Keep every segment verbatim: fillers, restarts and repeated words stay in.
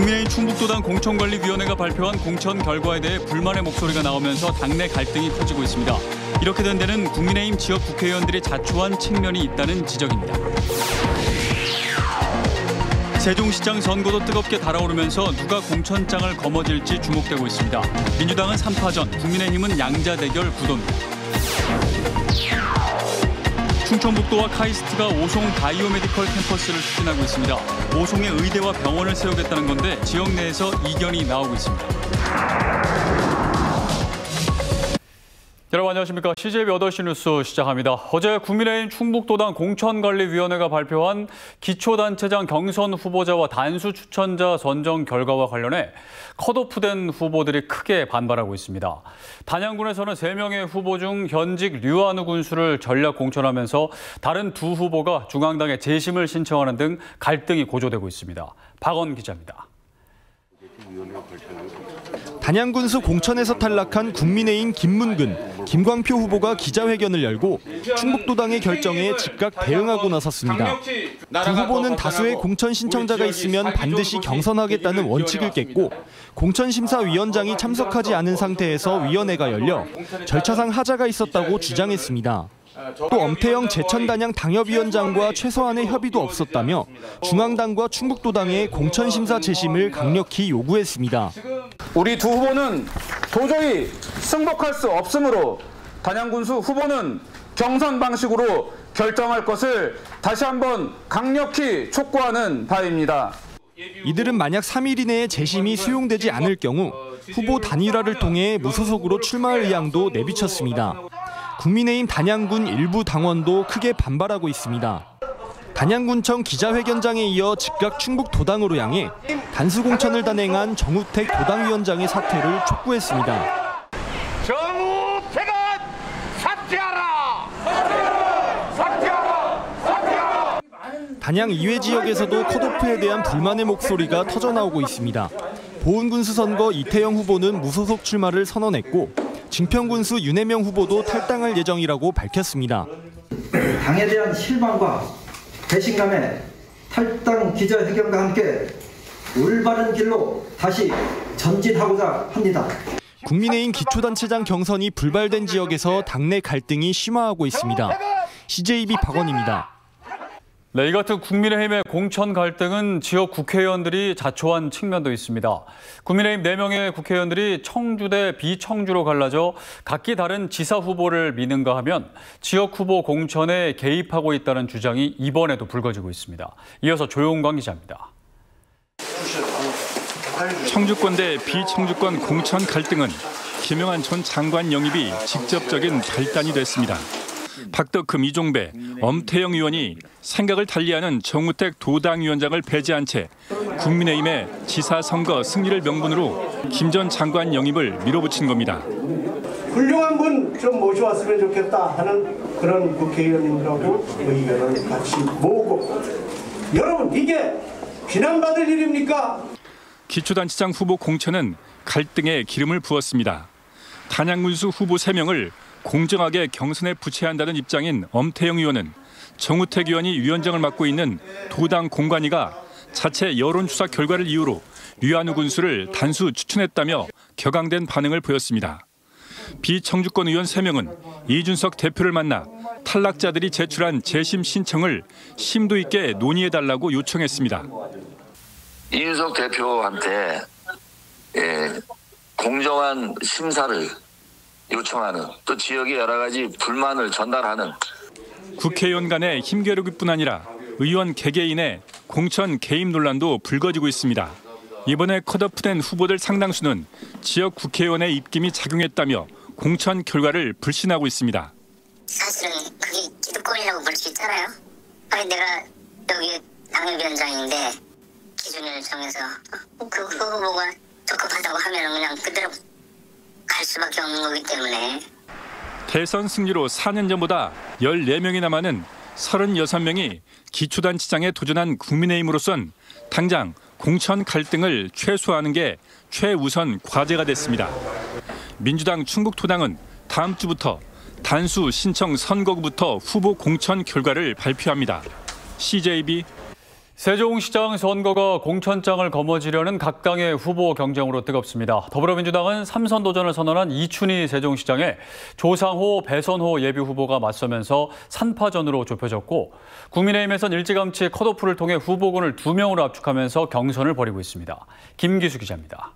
국민의힘 충북도당 공천관리위원회가 발표한 공천 결과에 대해 불만의 목소리가 나오면서 당내 갈등이 커지고 있습니다. 이렇게 된 데는 국민의힘 지역 국회의원들이 자초한 측면이 있다는 지적입니다. 세종시장 선거도 뜨겁게 달아오르면서 누가 공천장을 거머쥘지 주목되고 있습니다. 민주당은 삼 파전, 국민의힘은 양자 대결 구도입니다. 충청북도와 카이스트가 오송 바이오메디컬 캠퍼스를 추진하고 있습니다. 오송에 의대와 병원을 세우겠다는 건데 지역 내에서 이견이 나오고 있습니다. 여러분 안녕하십니까. 씨제이비 여덟 시 뉴스 시작합니다. 어제 국민의힘 충북도당 공천관리위원회가 발표한 기초단체장 경선 후보자와 단수 추천자 선정 결과와 관련해 컷오프된 후보들이 크게 반발하고 있습니다. 단양군에서는 세 명의 후보 중 현직 류한우 군수를 전략 공천하면서 다른 두 후보가 중앙당에 재심을 신청하는 등 갈등이 고조되고 있습니다. 박원 기자입니다. 단양군수 공천에서 탈락한 국민의힘 김문근, 김광표 후보가 기자회견을 열고 충북도당의 결정에 즉각 대응하고 나섰습니다. 두 후보는 다수의 공천 신청자가 있으면 반드시 경선하겠다는 원칙을 깼고 공천심사위원장이 참석하지 않은 상태에서 위원회가 열려 절차상 하자가 있었다고 주장했습니다. 또 엄태영 제천단양 당협위원장과 최소한의 협의도 없었다며 중앙당과 충북도당의 공천심사 재심을 강력히 요구했습니다. 우리 두 후보는 도저히 승복할 수 없으므로 단양군수 후보는 경선 방식으로 결정할 것을 다시 한번 강력히 촉구하는 바입니다. 이들은 만약 삼 일 이내에 재심이 수용되지 않을 경우 후보 단일화를 통해 무소속으로 출마할 의향도 내비쳤습니다. 국민의힘 단양군 일부 당원도 크게 반발하고 있습니다. 단양군청 기자회견장에 이어 즉각 충북도당으로 향해 단수 공천을 단행한 정우택 도당위원장의 사퇴를 촉구했습니다. 정우택은 사퇴하라! 사퇴하라! 사퇴하라! 사퇴하라! 단양 이회 지역에서도 컷오프에 대한 불만의 목소리가 터져나오고 있습니다. 보은군수 선거 이태영 후보는 무소속 출마를 선언했고 증평군수 윤혜명 후보도 탈당할 예정이라고 밝혔습니다. 당에 대한 실망과 배신감에 탈당 기자회견과 함께 올바른 길로 다시 전진하고자 합니다. 국민의힘 기초단체장 경선이 불발된 지역에서 당내 갈등이 심화하고 있습니다. 씨제이비 박원입니다. 네, 이 같은 국민의힘의 공천 갈등은 지역 국회의원들이 자초한 측면도 있습니다. 국민의힘 네 명의 국회의원들이 청주 대 비청주로 갈라져 각기 다른 지사 후보를 미는가 하면 지역 후보 공천에 개입하고 있다는 주장이 이번에도 불거지고 있습니다. 이어서 조용광 기자입니다. 청주권 대 비청주권 공천 갈등은 김영한 전 장관 영입이 직접적인 발단이 됐습니다. 박덕흠, 이종배, 엄태영 의원이 생각을 달리하는 정우택 도당위원장을 배제한 채 국민의힘의 지사 선거 승리를 명분으로 김 전 장관 영입을 밀어붙인 겁니다. 훌륭한 분 좀 모셔왔으면 좋겠다 하는 그런 국회의원님들하고 의견을 같이 모으고, 여러분 이게 비난받을 일입니까? 기초단체장 후보 공천은 갈등에 기름을 부었습니다. 단양군수 후보 세 명을 공정하게 경선에 부채해야 한다는 입장인 엄태영 의원은 정우택 의원이 위원장을 맡고 있는 도당 공관위가 자체 여론조사 결과를 이유로 류한우 군수를 단수 추천했다며 격앙된 반응을 보였습니다. 비청주권 의원 세 명은 이준석 대표를 만나 탈락자들이 제출한 재심 신청을 심도 있게 논의해달라고 요청했습니다. 이준석 대표한테 예, 공정한 심사를 요청하는, 또 지역의 여러 가지 불만을 전달하는. 국회의원 간의 힘겨루기뿐 아니라 의원 개개인의 공천 개입 논란도 불거지고 있습니다. 이번에 컷오프된 후보들 상당수는 지역 국회의원의 입김이 작용했다며 공천 결과를 불신하고 있습니다. 사실은 그게 기득권이라고 볼 수 있잖아요. 아니 내가 여기 당협위원장인데 기준을 정해서 그 후보가 적합하다고 하면 그냥 그대로 갈 수밖에 없는 거기 때문에. 대선 승리로 사 년 전보다 열네 명이 남아는 서른여섯 명이 기초단체장에 도전한 국민의힘으로선 당장 공천 갈등을 최소화하는 게 최우선 과제가 됐습니다. 민주당 충북도당은 다음 주부터 단수 신청 선거구부터 후보 공천 결과를 발표합니다. 씨제이비 세종시장 선거가 공천장을 거머쥐려는 각 당의 후보 경쟁으로 뜨겁습니다. 더불어민주당은 삼선 도전을 선언한 이춘희 세종시장에 조상호, 배선호 예비후보가 맞서면서 삼파전으로 좁혀졌고, 국민의힘에선 일찌감치 컷오프를 통해 후보군을 두 명으로 압축하면서 경선을 벌이고 있습니다. 김기수 기자입니다.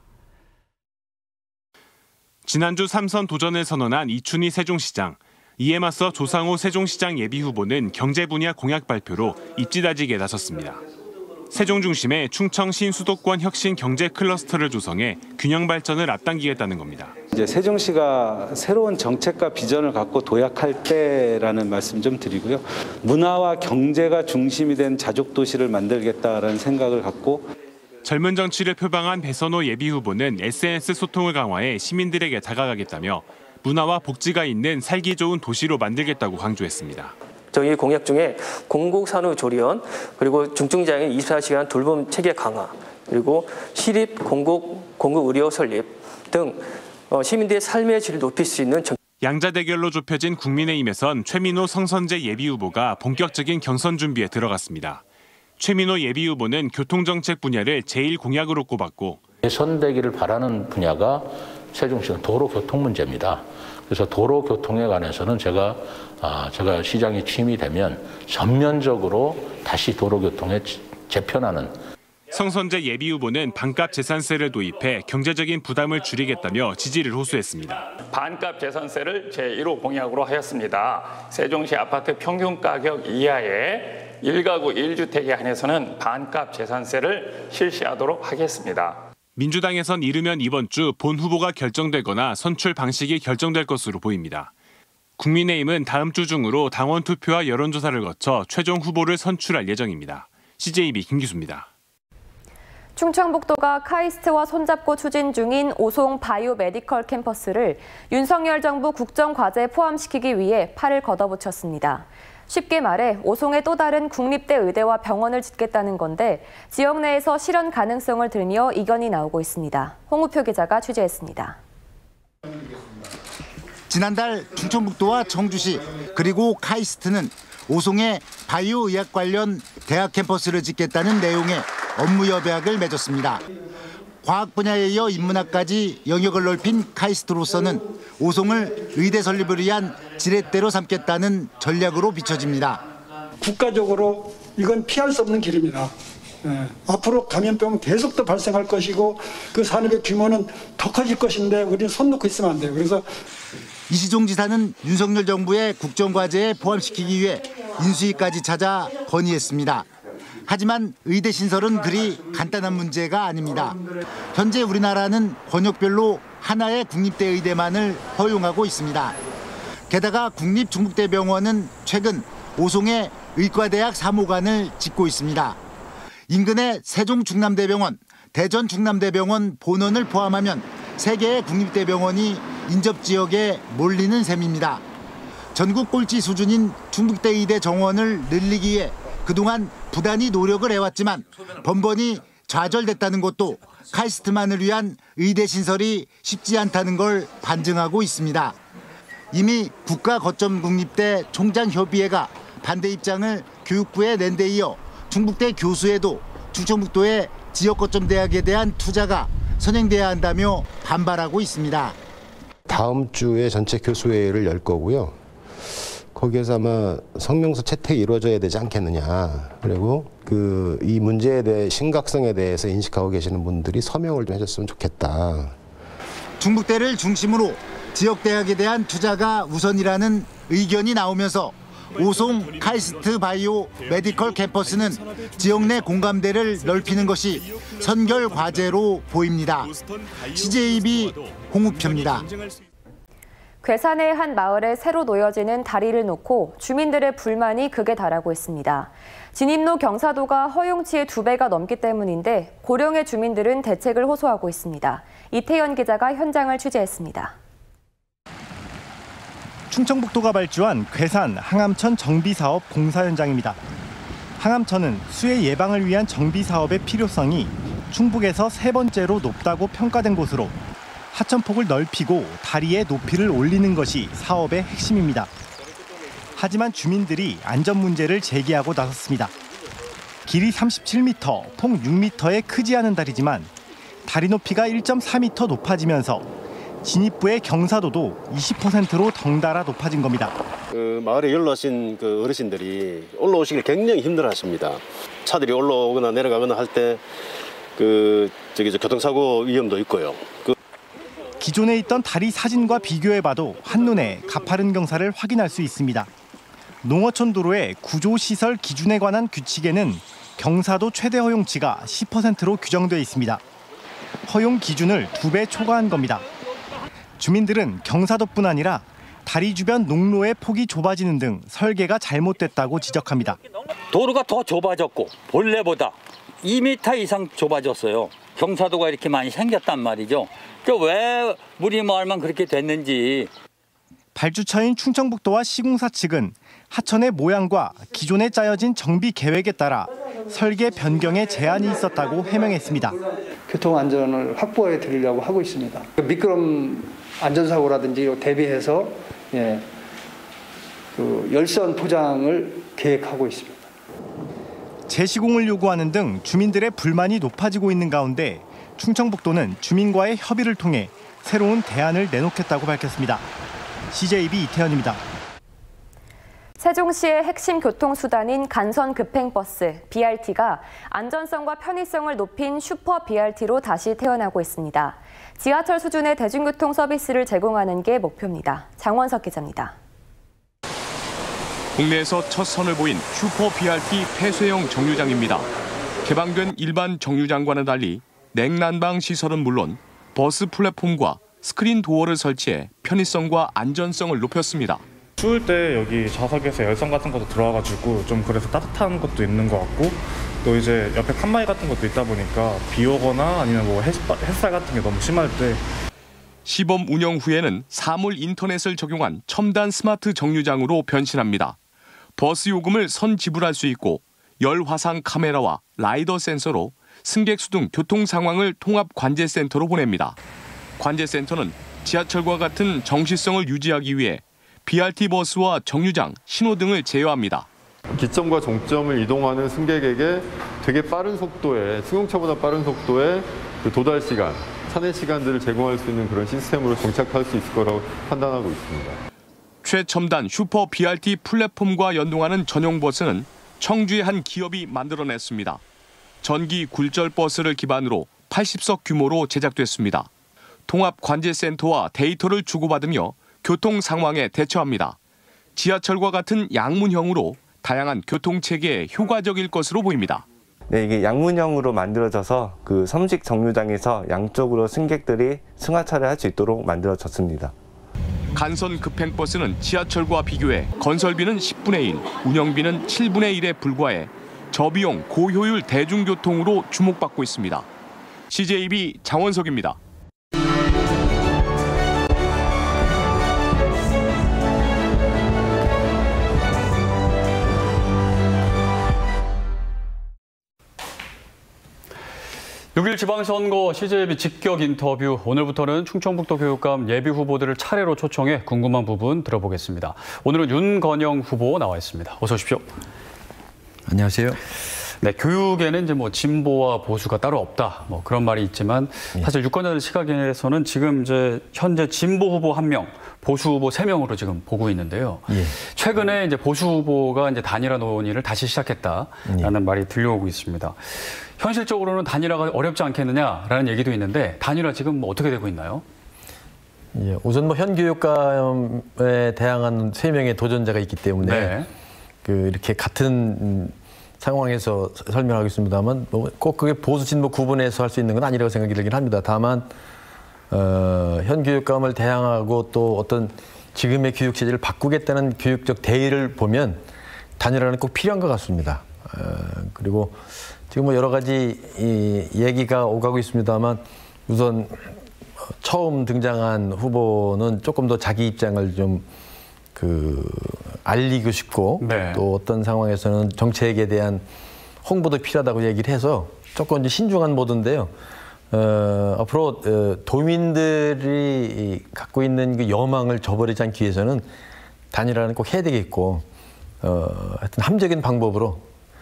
지난주 삼선 도전을 선언한 이춘희 세종시장. 이에 맞서 조상호 세종시장 예비후보는 경제 분야 공약 발표로 입지다지게 나섰습니다. 세종 중심의 충청 신수도권 혁신 경제 클러스터를 조성해 균형 발전을 앞당기겠다는 겁니다. 이제 세종시가 새로운 정책과 비전을 갖고 도약할 때라는 말씀 좀 드리고요. 문화와 경제가 중심이 된 자족 도시를 만들겠다라는 생각을 갖고 젊은 정치를 표방한 배선호 예비후보는 에스엔에스 소통을 강화해 시민들에게 다가가겠다며 문화와 복지가 있는 살기 좋은 도시로 만들겠다고 강조했습니다. 저희 공약 중에 공공산후조리원, 그리고 중증장애인 이십사 시간 돌봄 체계 강화, 그리고 시립 공공, 공공의료 설립 등 시민들의 삶의 질을 높일 수 있는 정... 양자 대결로 좁혀진 국민의힘에선 최민호 성선재 예비후보가 본격적인 경선 준비에 들어갔습니다. 최민호 예비후보는 교통정책 분야를 제일 공약으로 꼽았고 개선되기를 바라는 분야가 세종시는 도로교통 문제입니다. 그래서 도로교통에 관해서는 제가 아, 제가 시장이 취임이 되면 전면적으로 다시 도로교통에 재편하는. 성선재 예비후보는 반값 재산세를 도입해 경제적인 부담을 줄이겠다며 지지를 호소했습니다. 반값 재산세를 제일 호 공약으로 하였습니다. 세종시 아파트 평균 가격 이하의 일 가구 일 주택에 한해서는 반값 재산세를 실시하도록 하겠습니다. 민주당에선 이르면 이번 주 본 후보가 결정되거나 선출 방식이 결정될 것으로 보입니다. 국민의힘은 다음 주 중으로 당원 투표와 여론조사를 거쳐 최종 후보를 선출할 예정입니다. 씨제이비 김기수입니다. 충청북도가 카이스트와 손잡고 추진 중인 오송 바이오 메디컬 캠퍼스를 윤석열 정부 국정과제에 포함시키기 위해 팔을 걷어붙였습니다. 쉽게 말해 오송에 또 다른 국립대 의대와 병원을 짓겠다는 건데 지역 내에서 실현 가능성을 들며 이견이 나오고 있습니다. 홍우표 기자가 취재했습니다. 지난달 충청북도와 청주시 그리고 카이스트는 오송에 바이오 의학 관련 대학 캠퍼스를 짓겠다는 내용의 업무 협약을 맺었습니다. 과학 분야에 이어 인문학까지 영역을 넓힌 카이스트로서는 오송을 의대 설립을 위한 지렛대로 삼겠다는 전략으로 비춰집니다. 국가적으로 이건 피할 수 없는 길입니다. 예, 앞으로 감염병은 계속 더 발생할 것이고 그 산업의 규모는 더 커질 것인데 우리는 손 놓고 있으면 안 돼요. 그래서 이시종 지사는 윤석열 정부의 국정과제에 포함시키기 위해 인수위까지 찾아 건의했습니다. 하지만 의대 신설은 그리 간단한 문제가 아닙니다. 현재 우리나라는 권역별로 하나의 국립대 의대만을 허용하고 있습니다. 게다가 국립중북대병원은 최근 오송에 의과대학 삼 호관을 짓고 있습니다. 인근의 세종중남대병원, 대전중남대병원 본원을 포함하면 세 개의 국립대병원이 인접지역에 몰리는 셈입니다. 전국 꼴찌 수준인 중북대 의대 정원을 늘리기 위해 그동안 부단히 노력을 해왔지만 번번이 좌절됐다는 것도 카이스트만을 위한 의대 신설이 쉽지 않다는 걸 반증하고 있습니다. 이미 국가거점국립대 총장협의회가 반대 입장을 교육부에 낸 데 이어 중북대 교수회도 충청북도의 지역거점대학에 대한 투자가 선행돼야 한다며 반발하고 있습니다. 다음 주에 전체 교수회의를 열 거고요. 거기에서 아마 성명서 채택이 이루어져야 되지 않겠느냐. 그리고 그 이 문제에 대해 심각성에 대해서 인식하고 계시는 분들이 서명을 좀 해줬으면 좋겠다. 중북대를 중심으로 지역대학에 대한 투자가 우선이라는 의견이 나오면서 오송 카이스트 바이오 메디컬 캠퍼스는 지역 내 공감대를 넓히는 것이 선결 과제로 보입니다. 씨제이비 홍우표입니다. 괴산의 한 마을에 새로 놓여지는 다리를 놓고 주민들의 불만이 극에 달하고 있습니다. 진입로 경사도가 허용치의 두 배가 넘기 때문인데 고령의 주민들은 대책을 호소하고 있습니다. 이태연 기자가 현장을 취재했습니다. 충청북도가 발주한 괴산 항암천 정비사업 공사 현장입니다. 항암천은 수해 예방을 위한 정비사업의 필요성이 충북에서 세 번째로 높다고 평가된 곳으로 하천폭을 넓히고 다리의 높이를 올리는 것이 사업의 핵심입니다. 하지만 주민들이 안전 문제를 제기하고 나섰습니다. 길이 삼십칠 미터, 폭 육 미터의 크지 않은 다리지만 다리 높이가 일 점 사 미터 높아지면서 진입부의 경사도도 이십 퍼센트로 덩달아 높아진 겁니다. 그 마을에 연로하신 그 어르신들이 올라오시길 굉장히 힘들어하십니다. 차들이 올라오거나 내려가거나 할 때 그 저기 저 교통사고 위험도 있고요. 그 기존에 있던 다리 사진과 비교해봐도 한눈에 가파른 경사를 확인할 수 있습니다. 농어촌 도로의 구조시설 기준에 관한 규칙에는 경사도 최대 허용치가 십 퍼센트로 규정돼 있습니다. 허용 기준을 두 배 초과한 겁니다. 주민들은 경사도뿐 아니라 다리 주변 농로의 폭이 좁아지는 등 설계가 잘못됐다고 지적합니다. 도로가 더 좁아졌고 본래보다 이 미터 이상 좁아졌어요. 경사도가 이렇게 많이 생겼단 말이죠. 왜 우리 마을만 그렇게 됐는지. 발주처인 충청북도와 시공사 측은 하천의 모양과 기존에 짜여진 정비 계획에 따라 설계 변경에 제한이 있었다고 해명했습니다. 교통 안전을 확보해 드리려고 하고 있습니다. 미끄럼 안전사고라든지 대비해서 예, 그 열선 포장을 계획하고 있습니다. 재시공을 요구하는 등 주민들의 불만이 높아지고 있는 가운데 충청북도는 주민과의 협의를 통해 새로운 대안을 내놓겠다고 밝혔습니다. 씨제이비 이태현입니다. 세종시의 핵심 교통수단인 간선 급행버스 비알티가 안전성과 편의성을 높인 슈퍼 비알티로 다시 태어나고 있습니다. 지하철 수준의 대중교통 서비스를 제공하는 게 목표입니다. 장원석 기자입니다. 국내에서 첫 선을 보인 슈퍼 비알티 폐쇄형 정류장입니다. 개방된 일반 정류장과는 달리 냉난방 시설은 물론 버스 플랫폼과 스크린 도어를 설치해 편의성과 안전성을 높였습니다. 추울 때 여기 좌석에서 열선 같은 것도 들어와가지고 좀 그래서 따뜻한 것도 있는 것 같고 또 이제 옆에 칸막이 같은 것도 있다 보니까 비 오거나 아니면 뭐 햇살 같은 게 너무 심할 때 시범 운영 후에는 사물 인터넷을 적용한 첨단 스마트 정류장으로 변신합니다. 버스 요금을 선 지불할 수 있고 열 화상 카메라와 라이더 센서로 승객 수 등 교통 상황을 통합 관제센터로 보냅니다. 관제센터는 지하철과 같은 정시성을 유지하기 위해 비알티 버스와 정류장, 신호등을 제어합니다. 기점과 종점을 이동하는 승객에게 되게 빠른 속도의, 승용차보다 빠른 속도의 그 도달 시간, 차내 시간들을 제공할 수 있는 그런 시스템으로 정착할 수 있을 거라고 판단하고 있습니다. 최첨단 슈퍼 비알티 플랫폼과 연동하는 전용 버스는 청주의 한 기업이 만들어냈습니다. 전기 굴절 버스를 기반으로 팔십 석 규모로 제작됐습니다. 통합 관제센터와 데이터를 주고받으며 교통 상황에 대처합니다. 지하철과 같은 양문형으로 다양한 교통체계에 효과적일 것으로 보입니다. 네, 이게 양문형으로 만들어져서 그 섬식 정류장에서 양쪽으로 승객들이 승하차를 할 수 있도록 만들어졌습니다. 간선 급행버스는 지하철과 비교해 건설비는 십분의 일, 운영비는 칠분의 일에 불과해 저비용 고효율 대중교통으로 주목받고 있습니다. 씨제이비 장원석입니다. 육 일 지방선거 씨제이비 직격 인터뷰. 오늘부터는 충청북도 교육감 예비 후보들을 차례로 초청해 궁금한 부분 들어보겠습니다. 오늘은 윤건영 후보 나와 있습니다. 어서 오십시오. 안녕하세요. 네, 교육에는 이제 뭐 진보와 보수가 따로 없다. 뭐 그런 말이 있지만 사실 유권자들 시각에서는 지금 이제 현재 진보 후보 한 명, 보수 후보 세 명으로 지금 보고 있는데요. 예. 최근에 이제 보수 후보가 이제 단일화 논의를 다시 시작했다라는 예. 말이 들려오고 있습니다. 현실적으로는 단일화가 어렵지 않겠느냐라는 얘기도 있는데 단일화 지금 뭐 어떻게 되고 있나요? 예, 우선 뭐 현 교육감에 대항하는 세 명의 도전자가 있기 때문에 네. 그 이렇게 같은 상황에서 설명하겠습니다만 뭐 꼭 그게 보수 진보 구분해서 할 수 있는 건 아니라고 생각이 들긴 합니다. 다만 어, 현 교육감을 대항하고 또 어떤 지금의 교육 체제를 바꾸겠다는 교육적 대의를 보면 단일화는 꼭 필요한 것 같습니다. 어, 그리고 지금 뭐 여러 가지 이 얘기가 오가고 있습니다만 우선 처음 등장한 후보는 조금 더 자기 입장을 좀 그 알리고 싶고 네. 또 어떤 상황에서는 정책에 대한 홍보도 필요하다고 얘기를 해서 조금 이제 신중한 모드인데요. 어, 앞으로 어, 도민들이 갖고 있는 그 여망을 저버리지 않기 위해서는 단일화는 꼭 해야 되겠고 어, 하여튼 함적인 방법으로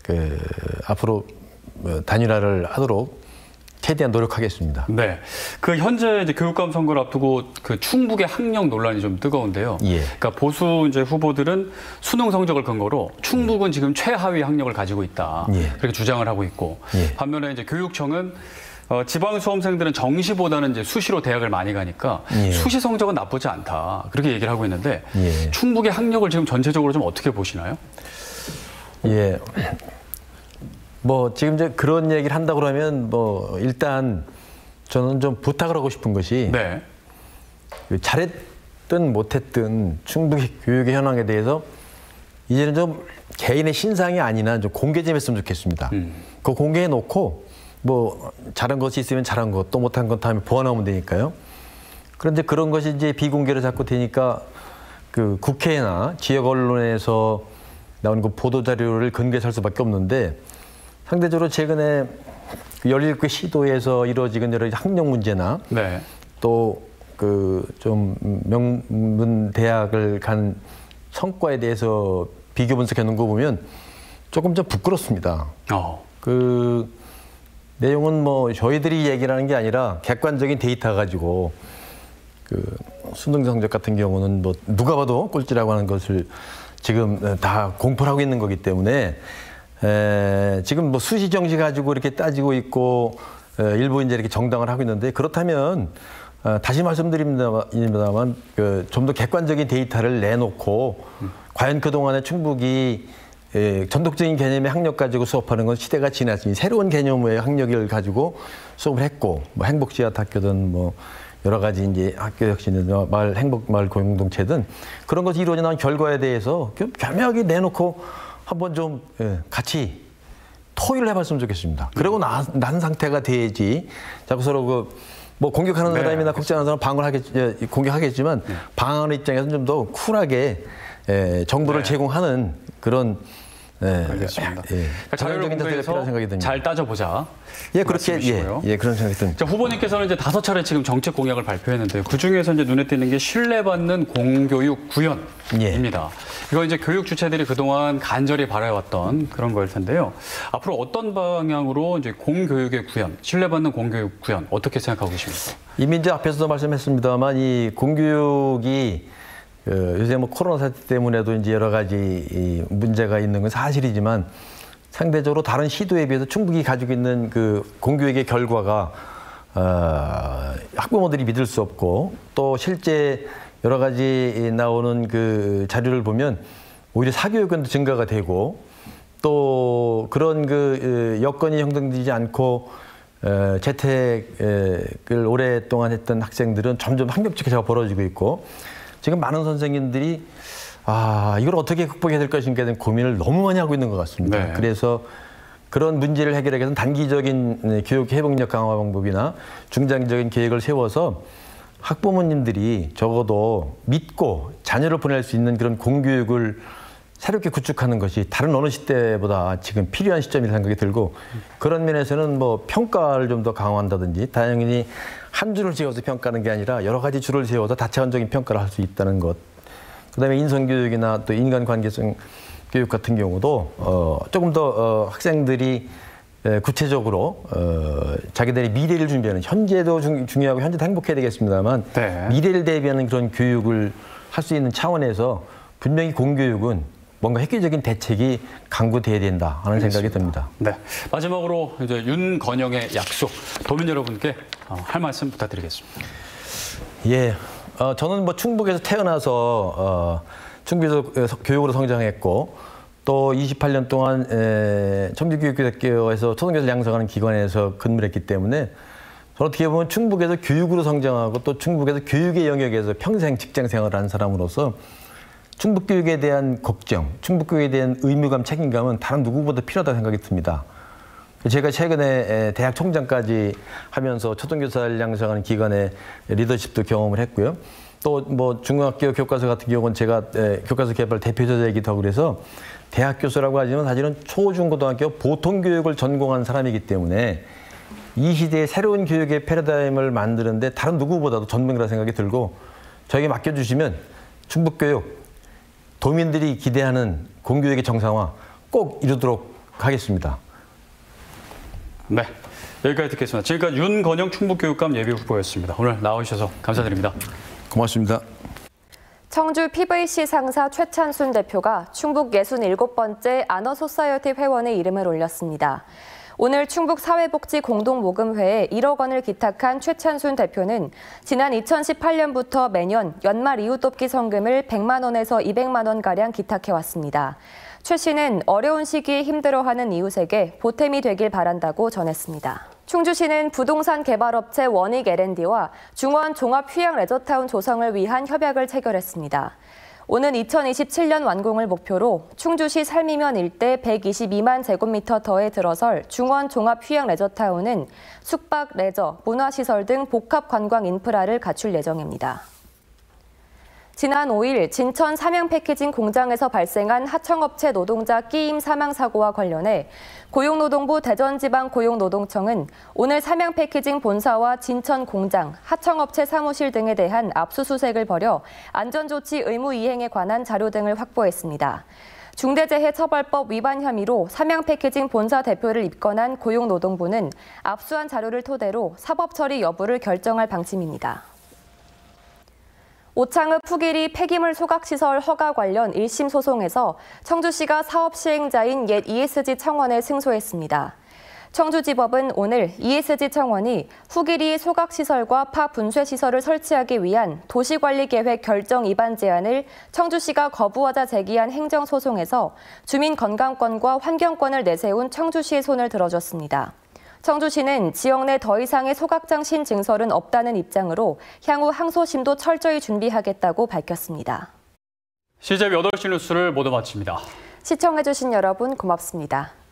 그 앞으로 단일화를 하도록 최대한 노력하겠습니다. 네, 그 현재 이제 교육감 선거를 앞두고 그 충북의 학력 논란이 좀 뜨거운데요. 예. 그러니까 보수 이제 후보들은 수능 성적을 근거로 충북은 지금 최하위 학력을 가지고 있다. 예. 그렇게 주장을 하고 있고 예. 반면에 이제 교육청은 어, 지방 수험생들은 정시보다는 이제 수시로 대학을 많이 가니까 예. 수시 성적은 나쁘지 않다. 그렇게 얘기를 하고 있는데 예. 충북의 학력을 지금 전체적으로 좀 어떻게 보시나요? 예. 뭐 지금 이제 그런 얘기를 한다 그러면 뭐 일단 저는 좀 부탁을 하고 싶은 것이 네. 그 잘했든 못했든 충북의 교육의 현황에 대해서 이제는 좀 개인의 신상이 아니나 좀 공개 좀 했으면 좋겠습니다. 음. 그거 공개해 놓고 뭐 잘한 것이 있으면 잘한 것, 또 못한 것 다음에 보완하면 되니까요. 그런데 그런 것이 이제 비공개로 자꾸 되니까 그 국회나 지역 언론에서 나오는 그 보도 자료를 근거해서 할 수밖에 없는데 상대적으로 최근에 열일곱 개 시도에서 이루어지는 여러 학력 문제나 네. 또 그 좀 명문 대학을 간 성과에 대해서 비교 분석해 놓은 거 보면 조금 좀 부끄럽습니다. 어. 그 내용은 뭐 저희들이 얘기를 하는 게 아니라 객관적인 데이터 가지고 그 수능 성적 같은 경우는 뭐 누가 봐도 꼴찌라고 하는 것을 지금 다 공포를 하고 있는 거기 때문에 에, 지금 뭐 수시 정시 가지고 이렇게 따지고 있고 에, 일부 이제 이렇게 정당을 하고 있는데 그렇다면 어, 다시 말씀드립니다만 그, 좀 더 객관적인 데이터를 내놓고 음. 과연 그동안에 충북이 에, 전통적인 개념의 학력 가지고 수업하는 건 시대가 지났으니 새로운 개념의 학력을 가지고 수업을 했고 뭐 행복지하학교든 뭐 여러 가지 이제 학교 혁신이든 마을 행복 마을 공동체든 그런 것이 이루어져 나온 결과에 대해서 겸허하게 내놓고 한번 좀 같이 토의를 해봤으면 좋겠습니다. 그리고 나, 난 상태가 돼야지 자꾸 서로 그 뭐 공격하는 네, 사람이나 걱정하는 사람 방어를 하겠, 공격하겠지만 네. 방어하는 입장에서는 좀 더 쿨하게 에, 정보를 네. 제공하는 그런 예, 알겠습니다. 예, 그러니까 자료를 공개해서 잘 따져보자. 예, 그렇게 예, 예, 그런 생각이 듭니다. 자, 후보님께서는 이제 다섯 차례 지금 정책 공약을 발표했는데요. 그 중에서 이제 눈에 띄는 게 신뢰받는 공교육 구현입니다. 예. 이거 이제 교육 주체들이 그동안 간절히 바라왔던 그런 거일 텐데요. 앞으로 어떤 방향으로 이제 공교육의 구현, 신뢰받는 공교육 구현 어떻게 생각하고 계십니까? 이미 이제 앞에서도 말씀했습니다만 이 공교육이 그 요새 뭐 코로나 사태 때문에도 이제 여러 가지 이 문제가 있는 건 사실이지만 상대적으로 다른 시도에 비해서 충분히 가지고 있는 그 공교육의 결과가 어, 학부모들이 믿을 수 없고 또 실제 여러 가지 나오는 그 자료를 보면 오히려 사교육은 증가가 되고 또 그런 그 여건이 형성되지 않고 어, 재택을 오랫동안 했던 학생들은 점점 학력 지켜가 벌어지고 있고 지금 많은 선생님들이 아 이걸 어떻게 극복해야 될 것인가에 대한 고민을 너무 많이 하고 있는 것 같습니다. 네. 그래서 그런 문제를 해결하기 위해서는 단기적인 교육 회복력 강화 방법이나 중장기적인 계획을 세워서 학부모님들이 적어도 믿고 자녀를 보낼 수 있는 그런 공교육을 새롭게 구축하는 것이 다른 어느 시대보다 지금 필요한 시점이라는 생각이 들고 그런 면에서는 뭐 평가를 좀 더 강화한다든지 당연히 한 줄을 지어서 평가하는 게 아니라 여러 가지 줄을 세워서 다차원적인 평가를 할 수 있다는 것. 그다음에 인성교육이나 또 인간관계성 교육 같은 경우도 어, 조금 더 어, 학생들이 에, 구체적으로 어, 자기들의 미래를 준비하는 현재도 중, 중요하고 현재도 행복해야 되겠습니다만 네. 미래를 대비하는 그런 교육을 할 수 있는 차원에서 분명히 공교육은 뭔가 획기적인 대책이 강구돼야 된다 하는 알겠습니다. 생각이 듭니다. 네, 마지막으로 이제 윤건영의 약속 도민 여러분께 할 말씀 부탁드리겠습니다. 예, 어, 저는 뭐 충북에서 태어나서 어, 충북에서 교육으로 성장했고 또 이십팔 년 동안 에, 청주교육대학교에서 초등교사를 양성하는 기관에서 근무를 했기 때문에 어떻게 보면 충북에서 교육으로 성장하고 또 충북에서 교육의 영역에서 평생 직장 생활을 한 사람으로서 충북교육에 대한 걱정, 충북교육에 대한 의무감, 책임감은 다른 누구보다 필요하다고 생각이 듭니다. 제가 최근에 대학 총장까지 하면서 초등교사를 양성하는 기관의 리더십도 경험을 했고요. 또 뭐 중학교 교과서 같은 경우는 제가 교과서 개발 대표자이기도 하고 그래서 대학 교수라고 하지만 사실은 초, 중, 고등학교 보통 교육을 전공한 사람이기 때문에 이 시대의 새로운 교육의 패러다임을 만드는데 다른 누구보다도 전문가라 생각이 들고 저에게 맡겨주시면 충북교육 도민들이 기대하는 공교육의 정상화 꼭 이루도록 하겠습니다. 네, 여기까지 듣겠습니다. 지금까지 윤건영 충북교육감 예비후보였습니다. 오늘 나오셔서 감사드립니다. 고맙습니다. 청주 피브이씨 상사 최찬순 대표가 충북 예순일곱 번째 아너소사이어티 회원의 이름을 올렸습니다. 오늘 충북 사회복지공동모금회에 일억 원을 기탁한 최찬순 대표는 지난 이천십팔 년부터 매년 연말 이웃돕기 성금을 백만 원에서 이백만 원가량 기탁해왔습니다. 최 씨는 어려운 시기에 힘들어하는 이웃에게 보탬이 되길 바란다고 전했습니다. 충주시는 부동산 개발업체 원익 엘앤디와 중원 종합휴양 레저타운 조성을 위한 협약을 체결했습니다. 오는 이천이십칠 년 완공을 목표로 충주시 살미면 일대 백이십이만 제곱미터터에 들어설 중원 종합휴양 레저타운은 숙박, 레저, 문화시설 등 복합 관광 인프라를 갖출 예정입니다. 지난 오일 진천 삼양패키징 공장에서 발생한 하청업체 노동자 끼임 사망 사고와 관련해 고용노동부 대전지방고용노동청은 오늘 삼양패키징 본사와 진천 공장, 하청업체 사무실 등에 대한 압수수색을 벌여 안전조치 의무 이행에 관한 자료 등을 확보했습니다. 중대재해처벌법 위반 혐의로 삼양패키징 본사 대표를 입건한 고용노동부는 압수한 자료를 토대로 사법처리 여부를 결정할 방침입니다. 오창읍 푸길이 폐기물 소각시설 허가 관련 일 심 소송에서 청주시가 사업 시행자인 옛 이에스지 청원에 승소했습니다. 청주지법은 오늘 이에스지 청원이 후길이 소각시설과 파분쇄시설을 설치하기 위한 도시관리계획 결정 위반 제안을 청주시가 거부하자 제기한 행정소송에서 주민건강권과 환경권을 내세운 청주시의 손을 들어줬습니다. 청주시는 지역 내 더 이상의 소각장 신증설은 없다는 입장으로 향후 항소심도 철저히 준비하겠다고 밝혔습니다. 씨제이 여덟 시 뉴스를 모두 마칩니다. 시청해주신 여러분 고맙습니다.